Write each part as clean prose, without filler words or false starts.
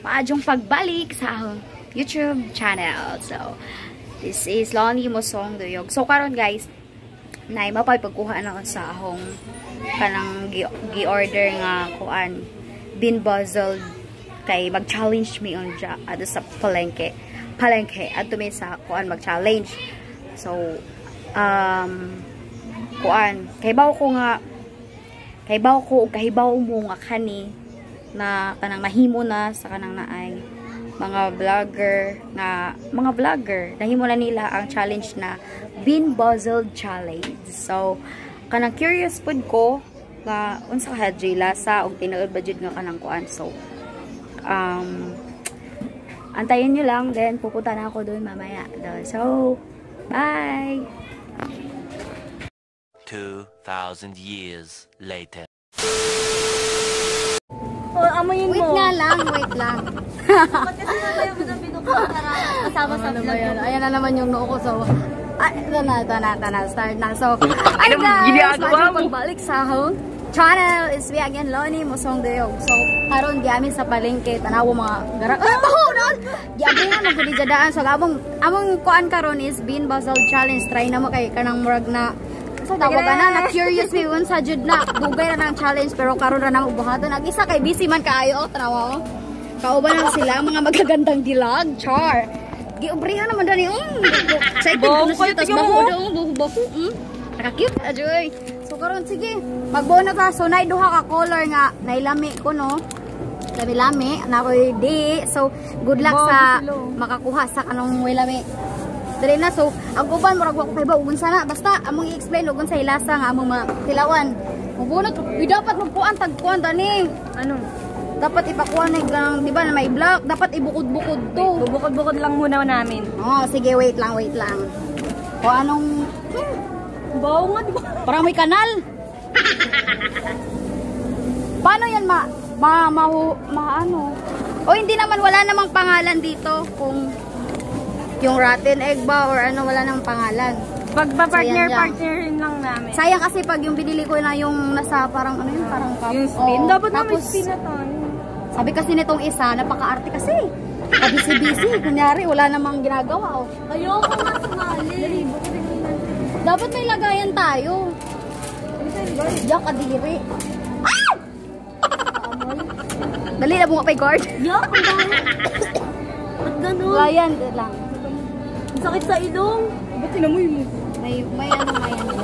Maadjong pagbalik sa akong YouTube channel. So, this is Lonnie Mosong Duyog. So, karon guys, na mapagpagkuha na sa akong kanang gi-order nga kuan bean buzzled kay mag-challenge me on ato sa palengke ato may sa kuan mag-challenge. So kuan kahibaw ko mo nga kani na kanang nahimo na sa kanang naay mga vlogger nahimo na nila ang challenge na bean buzzled challenge. So kanang curious pud ko nga unsa ka hadjay lasa og tinuod budget nga kanang kuan. So antayin nyo lang, then pupunta na ako doon mamaya doon. So bye. 2,000 years later. Oh, amoyin mo. Wait lang. Ba't kasi mamaya mo na binukara kasama sa vlog mo? Ayan na naman yung noo ko. So, ito na. Start na. So, ay guys, pagbalik sa akong channel is we again, Lonnie Mosong Duyog. So, karon giamin sa palengke, tanawo mga garang. Giamin na magdidadaan. So, among kuan karon is bean buzzled challenge. Try na mo kay kanang murag na tawagan na curious me unsa jud na dugay na ng challenge pero karon ra nang ubuhaton ag isa kay busy man kaayo tanawa kauban lang sila mga magagandang dilag char giubrihan naman dani excited ko na siya tas baho naka-cute ajoy. So karon sige magbuo na ta. So nay duha ka color nga nailami ko no lami na ko di. So good luck sa makakuha sa kanong lami dali na. So ang uban murag wa ko kay ba unsa na basta among i-explain ug unsa ilasa nga among tilawan mubunot dapat magkuan tagkuan dani ano dapat ipakuan na gang di ba na may block dapat ibukod-bukod to bukod-bukod lang muna namin. Oh sige wait lang o anong bawo nga di ba parang may kanal. Paano yan ano o hindi naman wala namang pangalan dito kung yung rotten egg ba or ano wala nang pangalan. Partnerin lang namin. Sayang kasi pag yung binili ko na yung nasa parang ano yun parang cup. Yung spin dapat namin spin na to. Sabi kasi nitong isa napaka-arte kasi. Busy kunyari wala namang ginagawa oh. Ayoko nga sumali. Dapat may lagayan tayo. Yak kadiri. Ah! Dali na bunga pay guard. Yak ang dami. Ba't ganun? Lagayan lang. Sakit sa ilong. Ba't tinamoy mo? May ano.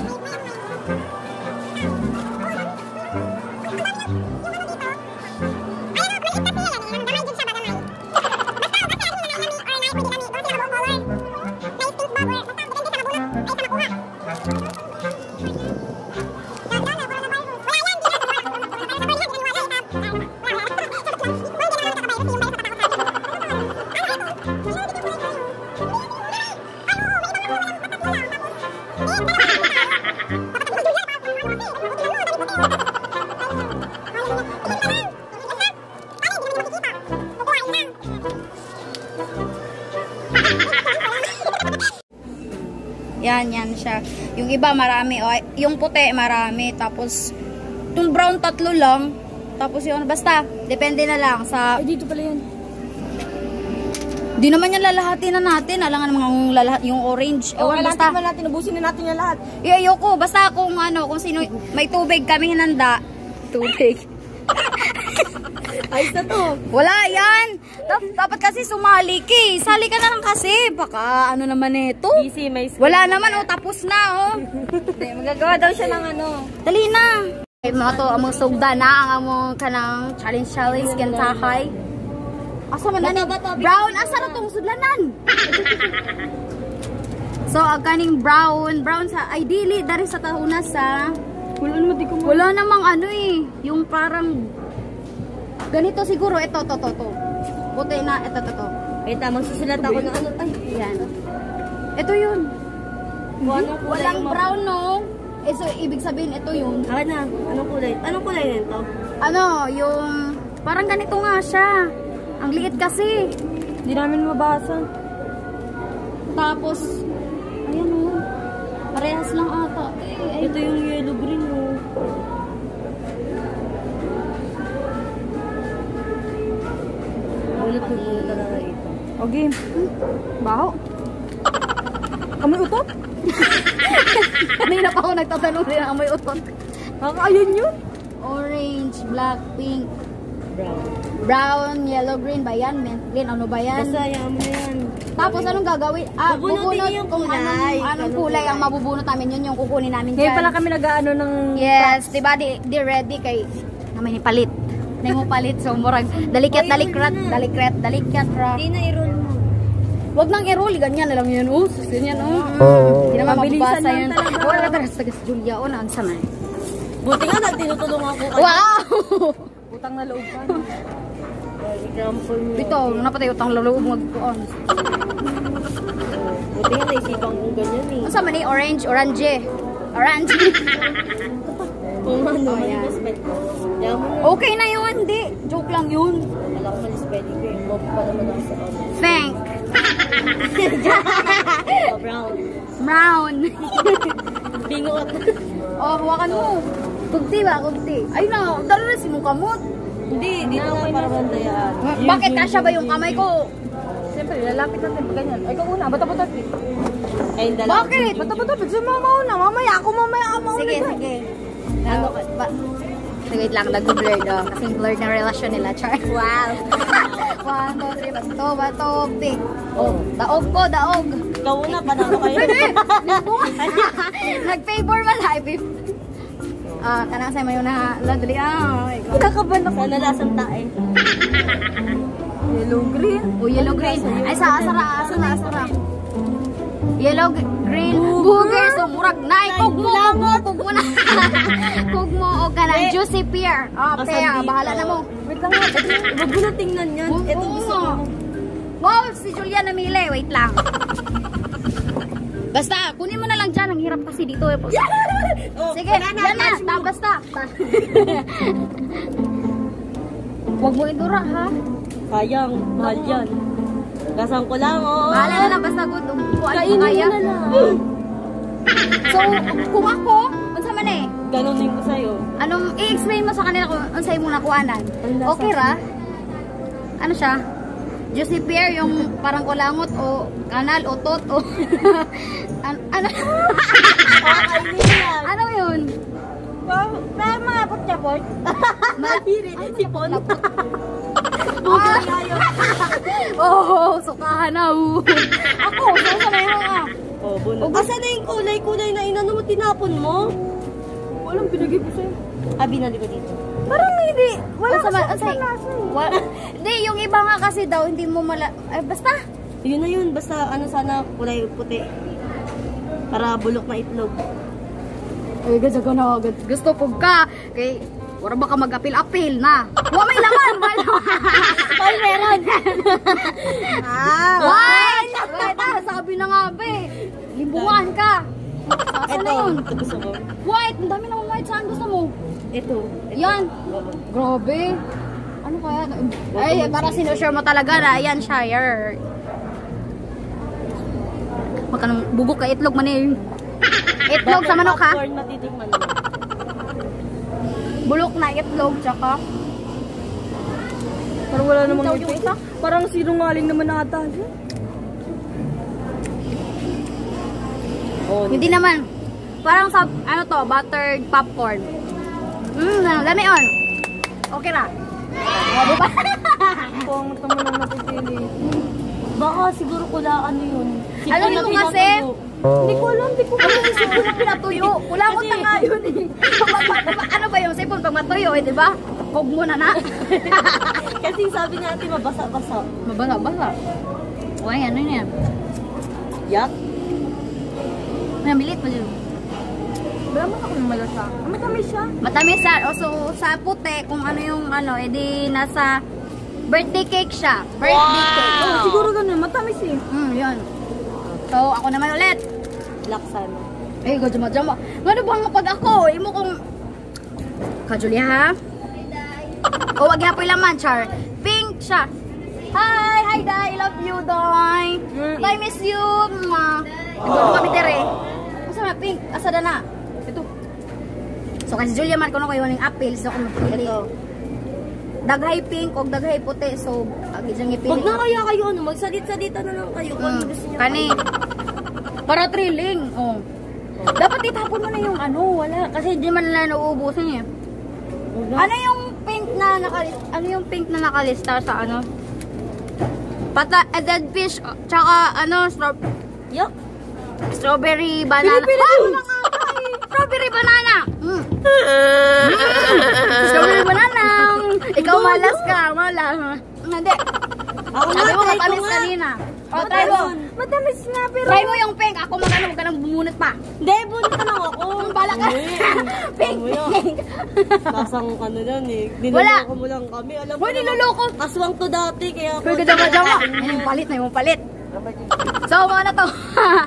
Yan siya. Yung iba marami, yung puti marami, tapos yung brown tatlo lang, tapos yung basta, depende na lang sa... Ay, dito pala yan. Di naman yan lalahatin na natin, alangan naman yung orange. Basta natin, ubusin na natin yan lahat. Ayoko, basta kung sino, may tubig kami hinanda. Tubig. Ayos na to. Wala yan. Dapat kasi sumali ki. Sali ka na lang kasi. Baka ano naman ito. Easy, may wala naman tapos na magagawa daw siya ng ano. Dali na. Mga to among sugda na ang among kanang challenge gantahay. Asa man na brown asa ra tong sudlanan. So ang kaning brown sa ideally dari sa tahuna sa wala namang yung parang ganito siguro ito to. Buti na ito. Wait, magsusulat ako ng ano. Ay, yan. Ito yun. Walang brown no. So ibig sabihin ito yun. Akin na. Anong kulay nito? Yung parang ganito nga siya. Ang liit kasi. Hindi namin mabasa. Tapos ayan parehas lang ata. Ito yung yellow green oh. Pumunta na nga ito. O game. Baho. Amoy utot? Kanina pa ako nagtatanong rin ang amoy utot. Ayun yun. Orange, black, pink, brown, yellow, green ba yan? Mint green, ano ba yan? Basta yan mo yan. Tapos anong gagawin? Bubunutin yung kung kulay. anong kulay ang mabubunot namin, yun yung kukunin namin Ngayon dyan. pala kami nag-ano ng... Yes, diba? Di ready kay... Naman ni palit. Na mo palit. So, murag, dalikrat. Hindi na i-roll mo. Wag nang i-roll. Ganyan na lang yun. Ganyan, Hindi naman Mabilisan mababasa lang yun. talaga. Wala ka sa Julia. O, naan sana. Buti nga tinutulungan ko kayo. Wow! Utang na loob ka. Example mo. Ito, napatay utang loob mag-on. Buti nga naisipan kong ganyan eh. Ano sa mani? Orange. Orange. Kung ano, Oh, yan. mali-spell ko. Yaman mo na. Okay na yun. Hindi. Joke lang yun. Wala ko mali-spell ko eh. Mob pa naman ako sa ano. Thank. Oh, brown. Brown. Bingot. Oh, hawakan mo. Kugti ba? Kugti. Ayun na. Dalo na si mong kamot. Hindi, dito na para bandayaan. Bakit kasya ba yung kamay ko? Siyempre, lalapit natin pag ganyan. Ay, ikaw una. Bata-bata. Ay, dalawa. Bakit? Bata-bata. Sige, mauna. Mamaya ako mauna. Sige. Ano ba? Sige lang, nag-blur daw. Kasing blurred na relasyon nila, Char. Wow. 1, 2, 3, bato, big. Oh, daog ko, daog. Ikaw una, panalo kayo. Nag-favor man, hi, babe. Kanang sa'yo mayo na ladali. Kakaban ako. Sana lasang tae. Yellow, green. Oh, yellow, green. Ay, asara. Yellow, green, booger, so murag na. Kugmo na. Kugmo o ka na. Juicy pear. Pear, bahala na mo. Wait lang nga. Huwag mo na tingnan yan. Ito gusto ko. Wow, si Julia namili. Wait lang. Basta, kunin mo na lang dyan. Ang hirap kasi dito. Sige, yan na. Basta. Huwag mo idura, ha? Sayang, mahal yan. Gasang ko lang, oh. Bahala na lang. Basta good. Kainin mo na lang. So, kung ako, unsa man eh. Ganunin ko sa'yo. Anong, i-explain mo sa kanila kung unsay mong nakuanan. Okay ra? Ano siya? Juicy pear, yung parang kulangot o kanal o tot o... ano? Ano yun? Pero mapot-chapot. Malapiri. Sipon. Oh, sukahan na. Ako, so na yun Oh, bunot. Asa na yung kulay na inano mo, tinapon mo? Walang pinagay ko sa'yo. Binali ko dito. Parang hindi. Wala ka sa Hindi, yung iba nga kasi daw, hindi mo basta. Yun na yun. Basta ano sana kulay puti. Para bulok na itlog. Uy, gajaga na. Gusto po ka. Kay, wala baka mag-apil-apil na. Huwag may laman. Ay, meron. Wait! Sabi na nga, be. Limbungan ka. Saan na yun? Ito gusto ko. White! Ang dami naman white. Saan gusto mo? Ito. Yan. Grabe. Ano kaya? Ay, para sinusure mo talaga na. Ayan siya. Bugok ka itlog man eh. Itlog sa manok ha? Popcorn matitikman mo. Bulok na itlog tsaka. Parang wala namang ito. Parang sinungaling naman ata. Oh, Hindi naman. Parang sa, ano to, buttered popcorn. Lami on. Okay na. Diba? Kung ito mo na napipili. baka siguro ano yun. Alam mo kasi, hindi ko alam sipon na pinatuyo. Kulangot na nga yun eh. Ano ba yung sipon pag matuyo eh, di ba? Kog mo na. Kasi sabi nga natin mabasa-basa. Mabasa. Uy, ano yan? Yak? Namilit pa dyan. Wala mo ako ng malasa. Matamis siya. Matamis siya. O, so, sa puti, kung ano yung edi nasa birthday cake siya. Birthday cake. Oh, siguro ganun. Matamis eh. Yun. So, ako naman ulit. Laksan. Eh, go jama. Ngano ba nga pag ako? Imo kong... Julia ha? O, wag yapoy laman, Char. Pink siya. Hi, Dai. I love you, Dai. I miss you. Ito kami tere. Asa na, pink. Asa na. Ito. So, kasi Julia man, kung ako yung apple. So, kung dito. daghay pink o daghay puti. So, agidyang ipili. Huwag na kaya kayo, ano, magsalit-salita na lang kayo kung ano gusto niyo. Kani. Para thrilling. Oh. Dapat itapon mo na yung ano, wala. Kasi di man na nauubusin eh. Ano yung pink na nakalista sa ano? Dead fish, tsaka ano, strawberry banana. Strawberry banana. Strawberry banana. Ikaw malas ka, malas. Hindi. Ako Sabi mo try ko matamis nga. kanina. O, try mo. Matamis na, pero... Try mo yung pink. Ako magano, huwag ka nang bumunot pa. Hindi, bunot ka lang ako. Bala ka. Pink, pink. Lasang ano yan eh. Wala. Niloloko mo lang kami. Alam Hoy, niloloko. Aswang to dati, kaya ako. Hoy, gajama-jama. Yung palit na, yung palit. So, mga na to.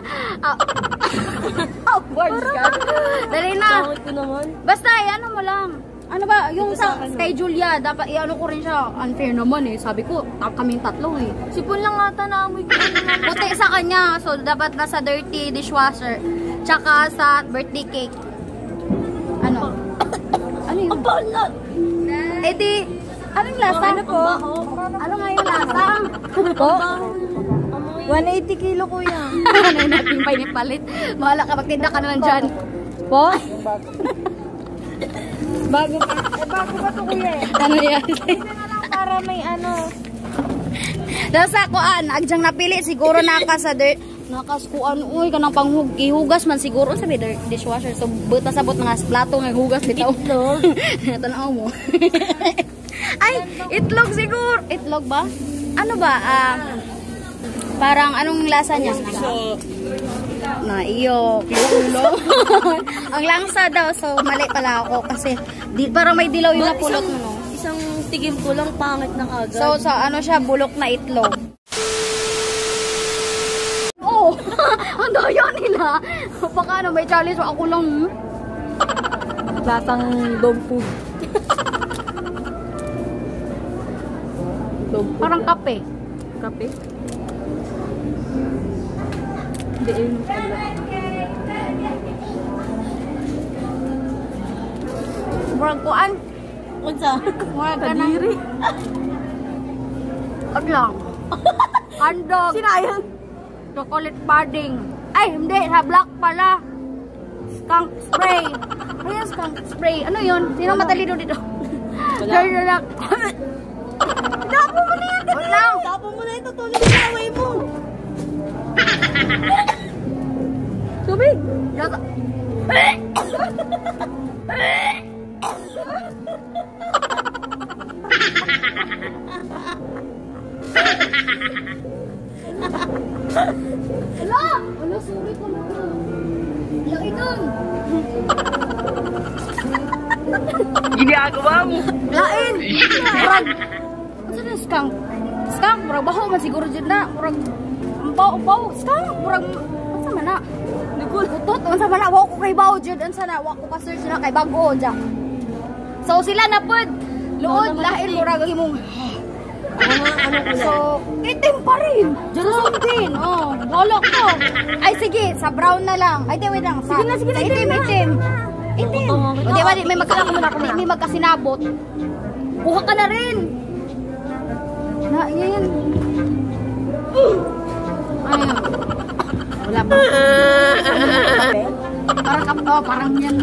Words ka. Dali na. Bakit ko naman? Basta, ano mo lang. Ano ba, yung sa kay Julia, dapat i-ano ko rin siya. Unfair naman eh. Sabi ko, kaming tatlo eh. Sipon lang ata na amoy ko. Puti sa kanya, so dapat nasa dirty dishwasher. Tsaka sa birthday cake. Ano? Ano yun? Eh di, anong lasa? Ano po? Ano nga yung lasa? Po? 180 kilo kuya. Ano yung natin pa inipalit? Bahala ka, magtinda ka na lang dyan. Po? Bago pa. Bago pa to kuya eh. Ano yan? Para may ano. Nasa kuan, agjang napili, siguro naka sa nakaskuan, uy, kanang panghugas man siguro sa dishwasher. So, buta sabot nga plato nga hugas bitaw. Itlog. Tanaw mo. Ay, itlog siguro. Itlog ba? Ano ba? Parang anong lasa niya? Na iyo, ulo. Ang langsa daw, so mali pala ako kasi parang may dilaw yung napulot mo, no? Isang tigim ko lang, pangit na agad. So, sa ano siya, bulok na itlog. Oh, ang daya nila. Baka ano, may challenge, ako lang. Lasang dog food. Dog food. Parang kape. Kape? Hindi yun. Murag kuan. Unsa? Murag ka na. Wag lang. Handog. Sinayang. Chocolate pudding. Ay, hindi. Sa black pala. Skunk spray. Ano yung skunk spray? Ano yun? Sino matalido dito? Wala. Tapo mo na yan. Wag lang. Tapo mo na ito, tuloy sa away mo. Tubig. Hala! Hala, sorry ko na. Laki nun. Ginagawa mo. Lain! Murag. Ano na skunk? Skunk, murag baho man siguro dyan na. Murag, baho. Skunk, murag, ano sa mana? Nagulutot, ano sa mana? Wako kay baho dyan. Ano sa na? Wako ka search na kay bago dyan. So sila na po, luod, lain, murag ang imong. So, itim pa rin. Brown din. Oh, bolok to. Ay, sige, sa brown na lang. Ay, wait lang. Sige na, itim. Itim. O, di ba, may magkasinabot. Kuha ka na rin. Na, yan. Ayun. Wala pa. Parang yan.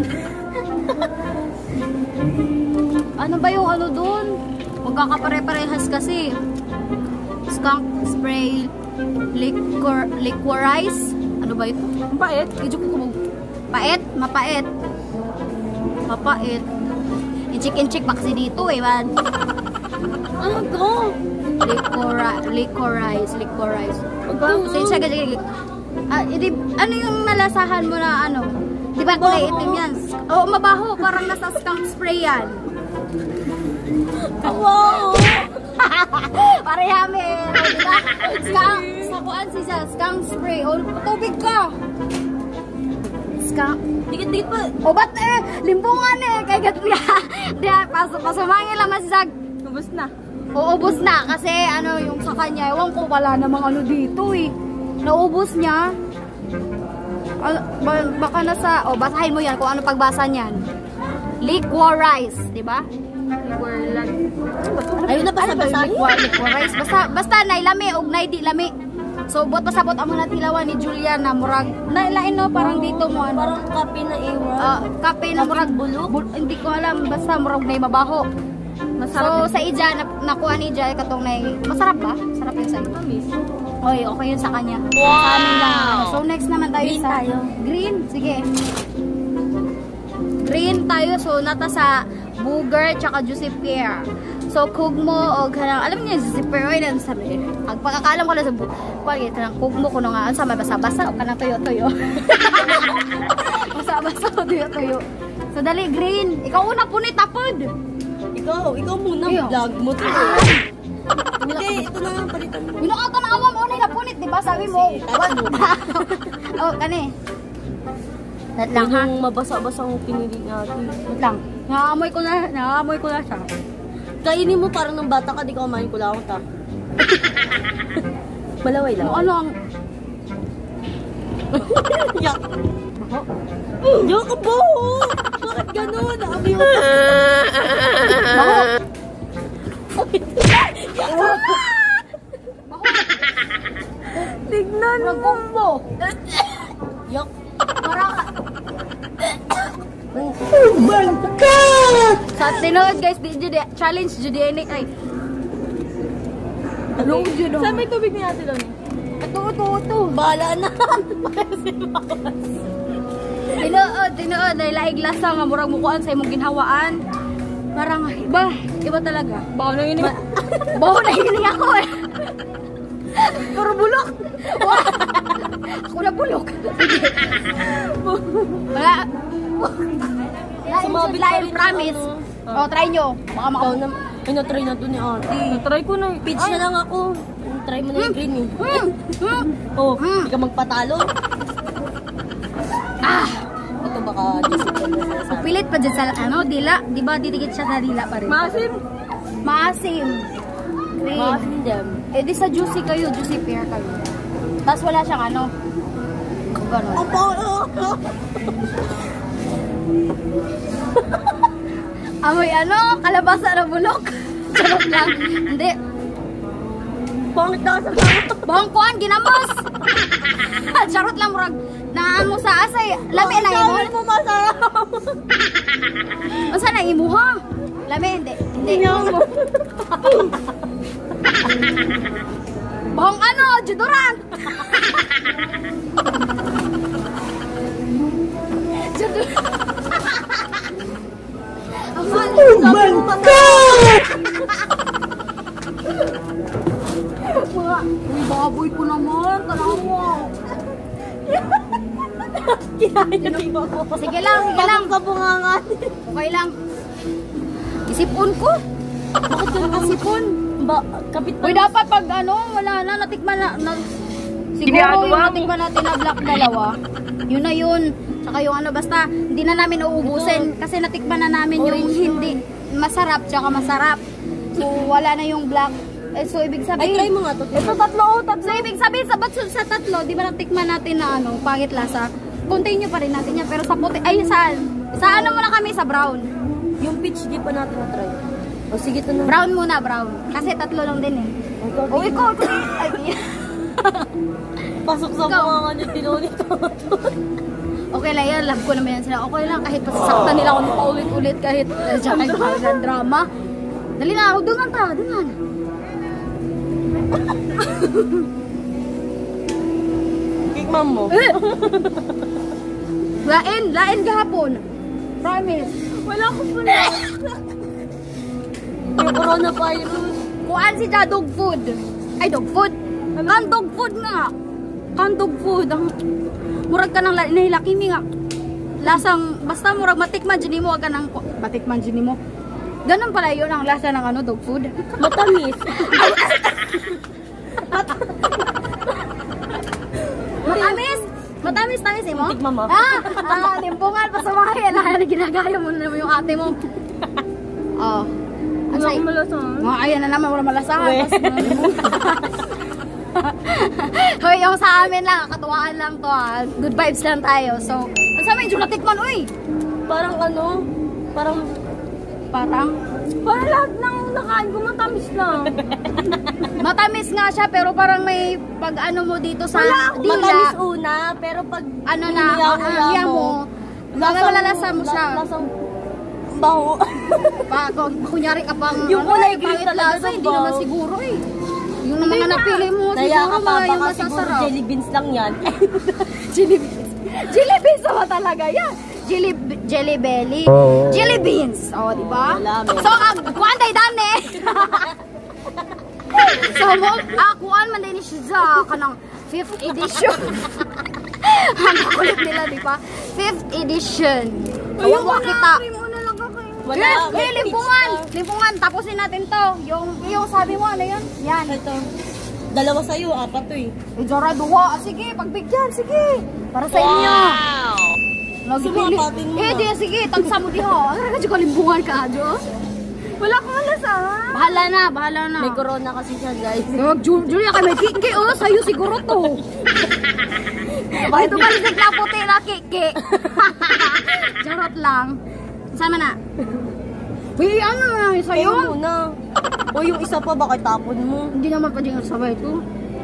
Ano ba yung ano dun? Magkakapare-parehas kasi. Skunk spray liquorize. Ano ba ito? Pait. Medyo ko pait, mapait. Mapait. I-chick-in-chick pa kasi dito eh, man. Ano to? Liquorize. Sinsya gajag. Ano yung nalasahan mo na ano? Di ba kulay itim yan? Oo, mabaho. Parang nasa skunk spray yan. Wow! Parehami. Diba? Skunk. Sakuan siya. Skunk spray. O, tubig ka. Skunk. Dikit-dikit pa. O, ba't limbungan kay Gatlia. Diyan, pasumangin lang masisag. Ubus na. Uubos na. Kasi, ano, yung sa kanya, ewan ko wala namang ano dito eh. Naubos niya. Baka nasa, basahin mo yan kung ano pagbasa niyan. Liquorize, diba? Liquorland. Ayun na, basa-basahin. Liquor rice. Basta nailami og nay di lami. So buot pasabot amo na tilawan ni Julia na murag nailain no parang dito mo ano. Parang kape na iwan. Kape na murag bulok. Hindi ko alam basta murag nay mabaho. So sa ija nakuha ni Ija katong nay masarap ba? Sarap yun sa iyo. Oy, okay yun sa kanya. Wow. Sa amin lang. So next naman tayo Green sa tayo. Green, sige. Green tayo so nata sa Booger tsaka Juicy Pear. So kugmo o kanang alam niyo Juicy Pear oy nang sabi. Ang pagkakaalam ko lang sa kuwagi kanang kugmo kuno nga sa may basa-basa o kanang tuyo-tuyo. Basa-basa o tuyo-tuyo. So dali Green, ikaw una punit tapod. Ikaw muna vlog mo to. Hindi, ito na lang palitan mo. Binukatan na awam unay na punit, di ba? Sabi mo. Oh, kani. Lat lang ha. Yung mabasa-basa ang pinili natin. Lat lang. Naamoy ko na siya. Kainin mo parang ng bata ka, di ka kumain ko lang ta. Malaway lang. Ano ang... Yak. Yak ka po! Bakit ganun? Naamoy mo pa. Bako! Tignan mo. Nagkumbo! Yak. Maraka! Oh my God! Sa tinood guys, di jud challenge jud ini ay. Ano jud do? Saan may tubig ni ate lang? Ito. Bahala na. Tinood ay laig lasa nga murag mukuan sa imong ginhawaan. Parang iba talaga. Bawa na yun. Bawo na hini ako eh. Puro bulok. Ako na bulok. Wala. Sumabit ka Lain rin promise. ng O, try nyo. Baka Ikaw na, ay na-try na to ni ate. Try ko na. Peach na lang ako. Try mo na yung green eh. Oh, Mm. hindi ka magpatalo. Ito baka discipline na sinasabi. Pilit pa dyan sa dila. Di ba didikit siya sa dila pa rin? Maasim. Maasim. Green. Maasim jam. Eh di sa juicy kayo, Juicy Pear kayo. Tapos wala siyang gano'n. Opo! Amoy kalabasa na bulok. Charot lang. Hindi. Pangit na sa mga. Bangkuan, ginamos. Charot lang, murag. Naan mo sa asay. Lami na imo. Sabi mo masarap. Masa na imo ha? Lami, hindi. Bang judoran. Oh my God! Uy, baboy ko naman. Tanaw mo. Sige lang. Kabungangan. Okay lang. Isipon ko. Bakit ka nakasipon? Kapit Uy, dapat pag wala na, natikman na siguro yung natikman natin na black dalawa. Yun na yun. Tsaka yung basta hindi na namin uubusin kasi natikman na namin yung hindi masarap tsaka masarap. So, wala na yung black. So, ibig sabihin... Ay, try mo nga to. Ito tatlo. So, ibig sabihin, sa tatlo, di ba natikman natin na pangit lasa? Continue pa rin natin yan. Pero sa puti, ay, saan? Sa muna kami? Sa brown. Yung peach di pa natin na-try. O, sige ito na. Brown muna, brown. Kasi tatlo lang din eh. O, ikaw. Ay, pasok sa bungangan yung tinuli to. okay lang yan. Love ko naman yan sila. Okay lang. Kahit pasasaktan nila ako paulit-ulit. Kahit kahit drama. Dali na. Dungan ta. Dungan. Kikman mo. Lain gahapon. Promise. Wala ko po na. Yung coronavirus. Kuan si dog food. Ay, dog food. Kan dog food nga. Kan dog food. Murag ka ng nahilakimi nga. Lasang, basta murag matikman dyan mo. Wag ka ng matikman dyan mo. Ganun pala yun ang lasa ng dog food. Matamis. Matamis mo? Tikman mo. Limpungan pa sa mga yan. Ginagaya mo na yung ate mo. Oh. Wala ko malasa. Ayan na naman, wala malasahan. Hoy, yung sa amin lang, katuwaan lang to Good vibes lang tayo. So, sa amin, yung natikman, uy. Parang parang lahat ng nakain ko matamis lang. matamis nga siya pero parang may pag ano mo dito sa Matamis dila. una, pero pag Ano na, hiya mo. Malalasa mo siya. Lasang baho. Kunyari ka pang Yung kulay green pangit talaga lasa, ng hindi naman baho. siguro eh. Yung mga napili mo, Naya siguro ka pa, mga yung baka siguro masasarap. jelly beans lang yan. Jelly beans. Jelly beans naman talaga yan. Jelly belly. Jelly beans. O, diba? Wala, So, kuhaan tayo dami. So, kuhaan man din siya kanang 5th edition. Ang kulit nila, diba? 5th edition. Ayun kita. Wala. May limpungan. Limpungan. Tapusin natin to. Yung sabi mo, ano yun? Yan. Ito. Dalawa sa'yo, apat to eh. Jara, duwa. Sige, pagbigyan. Sige. Para sa inyo. Nagpili. Sumapatin mo Di, sige. Tagsa mo diho. Ano ka limbungan ka, Jo? Wala akong malasahan. Bahala na. May corona kasi siya, guys. Julia, kay may kiki. Oh, sa'yo siguro to. Ito pa rin na puti na kiki. Charot lang. Sama na. Uy, ano na yung sa'yo? Kayo muna. O yung isa pa, bakit tapon mo? Hindi naman pwedeng sabay ito.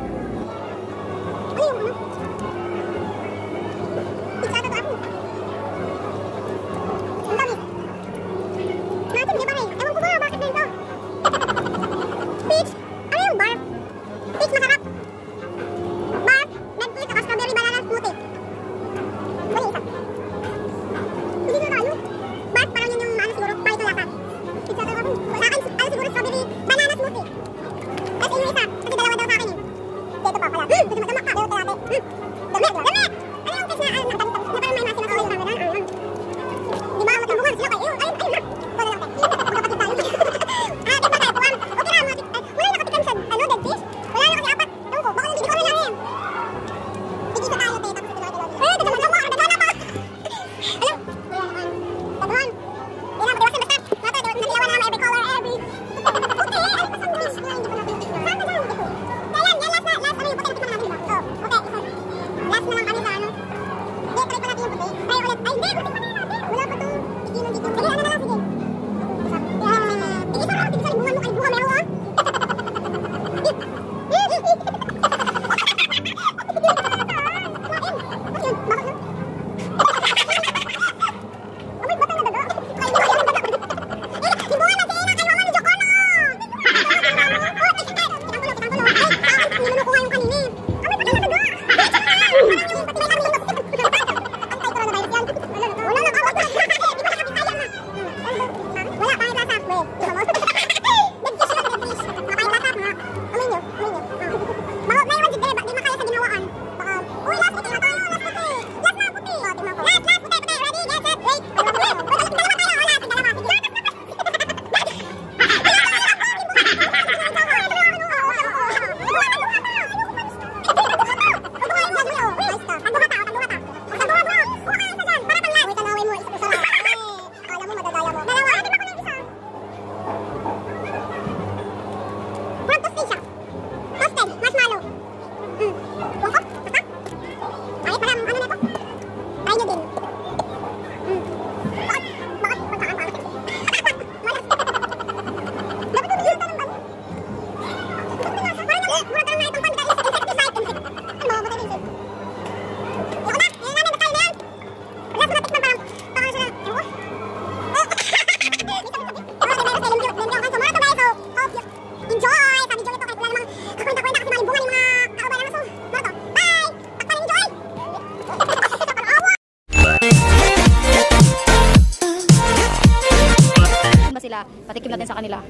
Patikim natin sa kanila.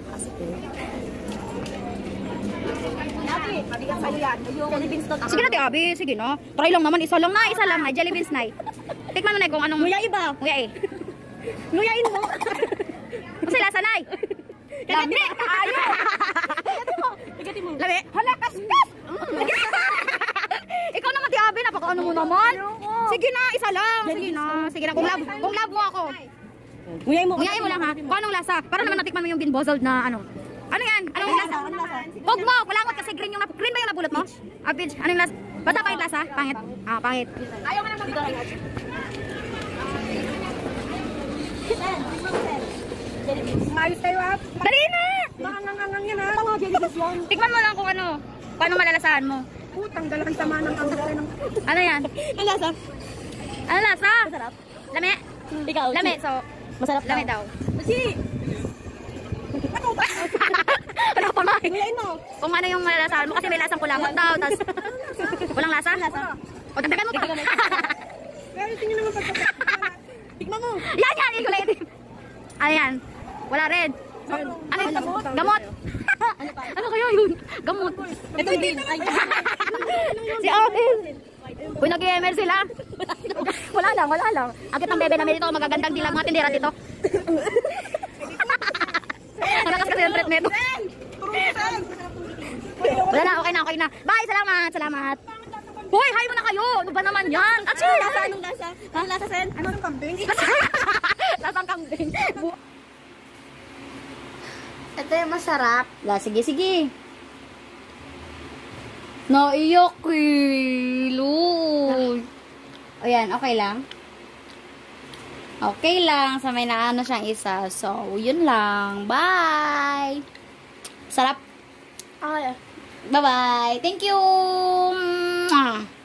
Sige na, Abi. Sige na. Try lang naman. Isa lang na. Jelly beans na. Tikman mo na kung anong... Nguya iba. Nguya eh. Nguyain mo. Kasi lasa na eh. Lami. Ayaw. Igatin mo. Lami. Hala, kaskas. Ikaw naman, Abi. Napaka-ano mo naman. Sige na, isa lang. Sige na. Kung love mo ako. Nguyain mo. Nguyain mo lang ha. Kung anong lasa. Para naman natikman mo yung binbozzled na ano. Ano yan? Anong lasa? Huwag mo. Kulangot kasi green yung green ba yung napulot mo? Peach. Anong lasa? Basta pangit lasa? Pangit. Ah, pangit. Ayaw ka naman dito. Jelly beans. Maayos kayo ha. Dali na! Makangangangang yan ha. Tanga, Jellyfish yan. Tikman mo lang kung ano. Paano malalasahan mo. Putang dalang sama ng kamay ng... Ano yan? Ang lasa. Ano lasa? Masarap. Lami. Ikaw. Lami, so. Masarap Lami daw. Uchi! Ano ba? Ano pa nga? Gulain mo. Kung ano yung malalasahan mo kasi may lasang kulangot daw. Tas, walang lasa? O, dagdagan mo pa. Pero tingin naman pagkakita. Tikman mo. Yan, yan. Yung kulay itim. Ano yan? Wala red. Ano yun? Gamot. Ano kaya yun? Gamot. Ito din. Ay. Si Owen. Uy, nag-ML sila. Wala lang, wala lang. Agit ng bebe namin dito. Magagandang dilang mga tindera dito. Malakas kasi yung trip nito. Wala na, okay na, okay na. Bye, salamat, salamat. Hoy, hi mo na kayo. Ano ba naman yan? Achoo! Lasa, anong lasa? Anong lasa, Sen? Anong kambing? Lasang kambing. Ito yung masarap. Sige, sige. Naiyak eh. Lord. O yan, okay lang. Okay lang. Sa may naano siyang isa. So, yun lang. Bye! Sarap. Ay, Bye-bye. Thank you. Mwah.